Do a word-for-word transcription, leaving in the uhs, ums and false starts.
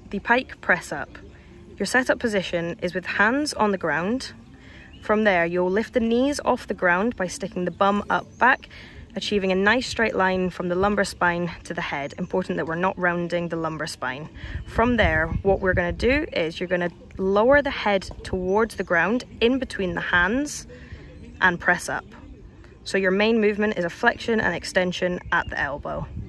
the Pike Press Up. Your setup position is with hands on the ground. From there, you'll lift the knees off the ground by sticking the bum up back, achieving a nice straight line from the lumbar spine to the head. Important that we're not rounding the lumbar spine. From there, what we're going to do is you're going to lower the head towards the ground in between the hands and press up. So your main movement is a flexion and extension at the elbow.